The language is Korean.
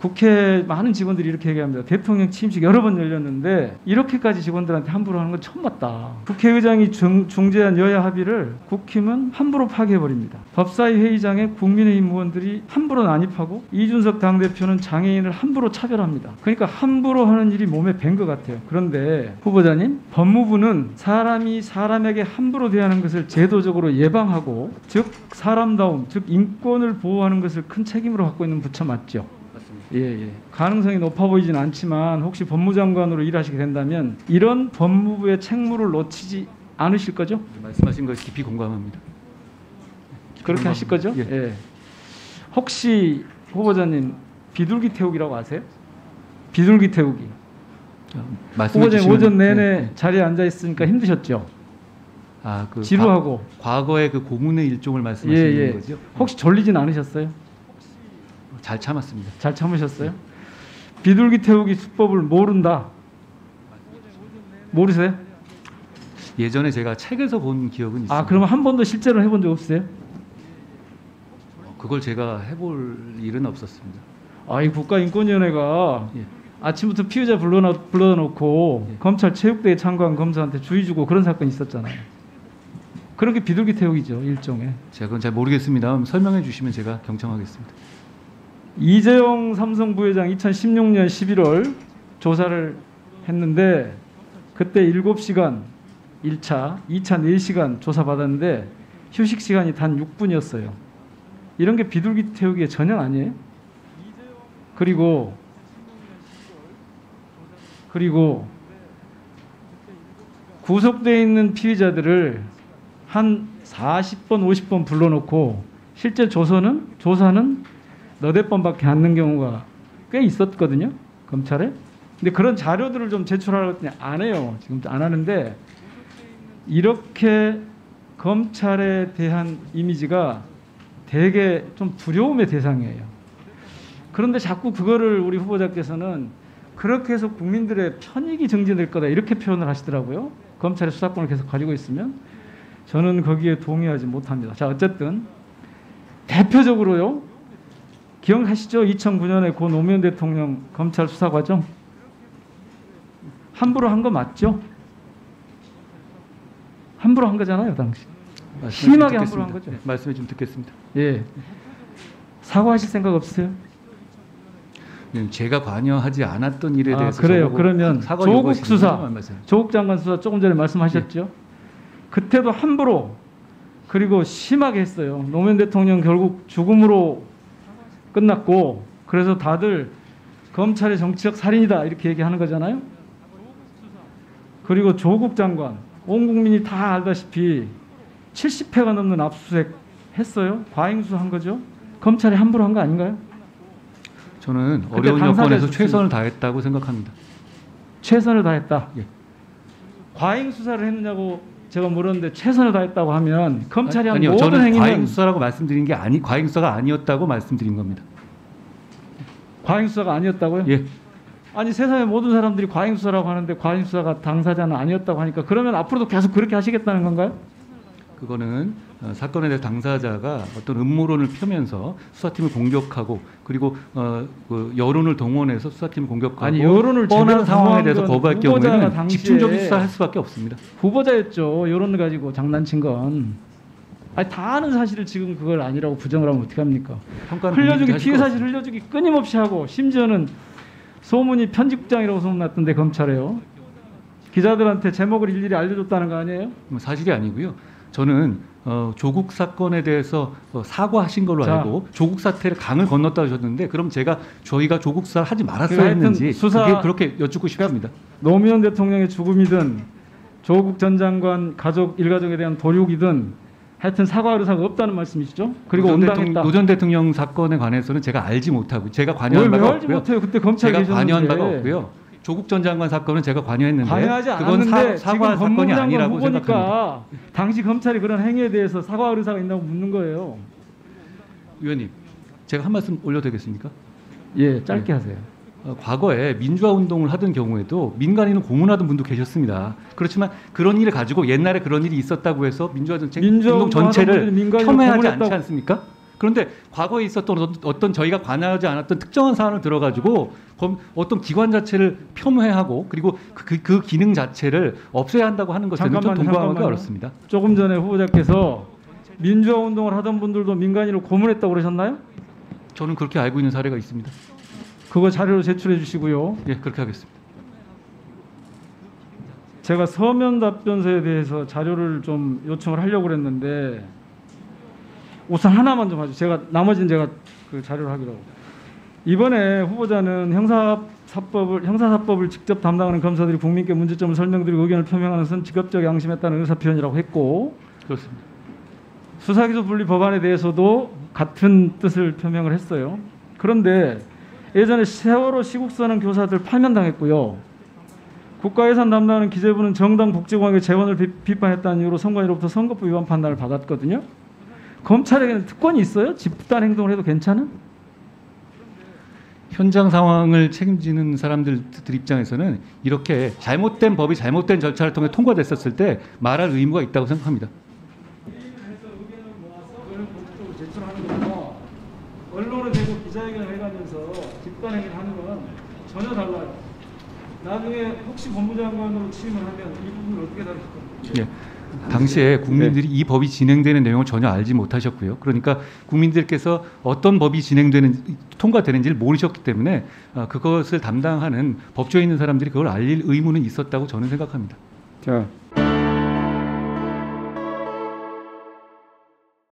국회 많은 직원들이 이렇게 얘기합니다. 대통령 취임식 여러 번 열렸는데 이렇게까지 직원들한테 함부로 하는 건 처음 봤다. 국회의장이 중재한 여야 합의를 국힘은 함부로 파기해버립니다. 법사위 회의장에 국민의힘 의원들이 함부로 난입하고 이준석 당대표는 장애인을 함부로 차별합니다. 그러니까 함부로 하는 일이 몸에 밴 것 같아요. 그런데 후보자님, 법무부는 사람이 사람에게 함부로 대하는 것을 제도적으로 예방하고 즉 사람다움, 즉 인권을 보호하는 것을 큰 책임으로 갖고 있는 부처 맞죠? 예. 가능성이 높아 보이진 않지만 혹시 법무장관으로 일하시게 된다면 이런 법무부의 책무를 놓치지 않으실 거죠? 말씀하신 것에 깊이 공감합니다. 그렇게 하실 거죠? 예. 예. 혹시 후보자님 비둘기 태우기라고 아세요? 비둘기 태우기. 후보자님 오전 내내 자리에 앉아 있으니까 힘드셨죠? 그 지루하고. 과거의 그 고문의 일종을 말씀하시는 거죠? 혹시 졸리진 않으셨어요? 잘 참았습니다. 잘 참으셨어요? 비둘기 태우기 수법을 모른다. 모르세요? 예전에 제가 책에서 본 기억은 있습니다. 아, 그러면 한 번도 실제로 해본 적 없어요? 그걸 제가 해볼 일은 없었습니다. 이 국가인권위원회가 예. 아침부터 피의자 불러놓고 예. 검찰 체육대회 참가한 검사한테 주의 주고 그런 사건이 있었잖아요. 그런 게 비둘기 태우기죠, 일종의. 제가 그건 잘 모르겠습니다. 설명해 주시면 제가 경청하겠습니다. 이재용 삼성 부회장 2016년 11월 조사를 했는데 그때 7시간 1차, 2차 4시간 조사받았는데 휴식 시간이 단 6분이었어요. 이런 게 비둘기 태우기에 전혀 아니에요. 그리고 구속되어 있는 피의자들을 한 40번, 50번 불러놓고 실제 조사는 너댓 번밖에 안 는 경우가 꽤 있었거든요, 검찰에. 근데 그런 자료들을 좀 제출하라고 했더니 안 해요. 지금 안 하는데 이렇게 검찰에 대한 이미지가 되게 좀 두려움의 대상이에요. 그런데 자꾸 그거를 우리 후보자께서는 그렇게 해서 국민들의 편익이 정지될 거다 이렇게 표현을 하시더라고요. 검찰의 수사권을 계속 가지고 있으면. 저는 거기에 동의하지 못합니다. 자, 어쨌든 대표적으로요. 기억하시죠? 2009년에 고 노무현 대통령 검찰 수사 과정 함부로 한 거 맞죠? 함부로 한 거잖아요, 당시. 심하게 함부로 한 거죠. 네, 말씀해 좀 듣겠습니다. 예. 사과하실 생각 없으세요? 제가 관여하지 않았던 일에 대해서 그래요. 그러면 조국 수사, 조국 장관 수사 조금 전에 말씀하셨죠? 예. 그때도 함부로 그리고 심하게 했어요. 노무현 대통령 결국 죽음으로 끝났고 그래서 다들 검찰의 정치적 살인이다 이렇게 얘기하는 거잖아요. 그리고 조국 장관 온 국민이 다 알다시피 70회가 넘는 압수수색 했어요. 과잉수한 거죠. 검찰이 함부로 한 거 아닌가요? 저는 어려운 여건에서 최선을 다했다고 생각합니다. 최선을 다했다. 예. 과잉 수사를 했느냐고 제가 물었는데 최선을 다했다고 하면 검찰이 한 모든 저는 행위는 과잉 수사라고 말씀드린 게 과잉 수사가 아니었다고 말씀드린 겁니다. 과잉 수사가 아니었다고요? 예. 아니 세상의 모든 사람들이 과잉 수사라고 하는데 과잉 수사가 당사자는 아니었다고 하니까 그러면 앞으로도 계속 그렇게 하시겠다는 건가요? 그거는 사건에 대해 당사자가 어떤 음모론을 펴면서 수사팀을 공격하고 그리고 그 여론을 동원해서 수사팀을 공격하고 아니 여론을 뻔한 상황에 대해서 거부할 경우에는 집중적인 수사할 수밖에 없습니다. 후보자였죠. 여론을 가지고 장난친 건. 아니 다 아는 사실을 지금 그걸 아니라고 부정을 하면 어떻게 합니까? 흘려주기 피해 사실 흘려주기 끊임없이 하고 심지어는 소문이 편집국장이라고 소문났던데 검찰에요. 기자들한테 제목을 일일이 알려줬다는 거 아니에요? 사실이 아니고요. 저는 조국 사건에 대해서 사과하신 걸로 알고 조국 사태를 강을 건넜다고 하셨는데 그럼 저희가 조국 수사를 하지 말았어야 했는지 그게 그렇게 여쭙고 싶습니다. 노무현 대통령의 죽음이든 조국 전 장관 일가족에 대한 도륙이든 하여튼 사과 의사가 없다는 말씀이시죠? 그리고 온당했다. 노 전 대통령 사건에 관해서는 제가 알지 못하고 제가 관여한 바가 없고요. 알지 못해요. 그때 검찰에 제가 계셨는데. 관여한 바가 없고요. 조국 전 장관 사건은 제가 관여했는데 관여하지 그건 않았는데 사과 사건이 아니라고 생각합니다. 당시 검찰이 그런 행위에 대해서 사과 의사가 있냐고 묻는 거예요. 위원님, 제가 한 말씀 올려도 되겠습니까? 예, 짧게 하세요. 과거에 민주화 운동을 하던 경우에도 민간인을 고문하던 분도 계셨습니다. 그렇지만 그런 일을 가지고 옛날에 그런 일이 있었다고 해서 민주화 운동 전체를 폄훼하지 않지 않습니까? 그런데 과거에 있었던 어떤 저희가 관여하지 않았던 특정한 사안을 들어가지고 어떤 기관 자체를 폄훼하고 그리고 그 기능 자체를 없애야 한다고 하는 것은 좀 동감하기 어렵습니다. 조금 전에 후보자께서 민주화 운동을 하던 분들도 민간인으로 고문했다고 그러셨나요? 저는 그렇게 알고 있는 사례가 있습니다. 그거 자료로 제출해 주시고요. 예, 그렇게 하겠습니다. 제가 서면 답변서에 대해서 자료를 좀 요청을 하려고 그랬는데 우선 하나만 좀 봐주세요. 나머지는 제가 그 자료를 하기로 하고. 이번에 후보자는 형사사법을 직접 담당하는 검사들이 국민께 문제점을 설명드리고 의견을 표명하는 것은 직업적 양심에 따른 의사표현이라고 했고, 그렇습니다. 수사기소 분리 법안에 대해서도 같은 뜻을 표명을 했어요. 그런데 예전에 세월호 시국선언 교사들 파면당했고요. 국가예산 담당하는 기재부는 정당 복지공학의 재원을 비판했다는 이유로 선관위로부터 선거법 위반 판단을 받았거든요. 검찰에게는 특권이 있어요? 집단 행동을 해도 괜찮은? 현장 상황을 책임지는 사람들 입장에서는 이렇게 잘못된 법이 잘못된 절차를 통해 통과됐었을 때 말할 의무가 있다고 생각합니다. 언론에 대고 기자회견을 해가면서 집단 행위를 하는 건 전혀 달라요. 나중에 혹시 법무장관으로 취임을 하면 이 부분을 어떻게 다루실 겁니까? 예. 당시에 국민들이 이 법이 진행되는 내용을 전혀 알지 못하셨고요. 그러니까 국민들께서 어떤 법이 통과되는지를 모르셨기 때문에 그것을 담당하는 법조에 있는 사람들이 그걸 알릴 의무는 있었다고 저는 생각합니다. 자,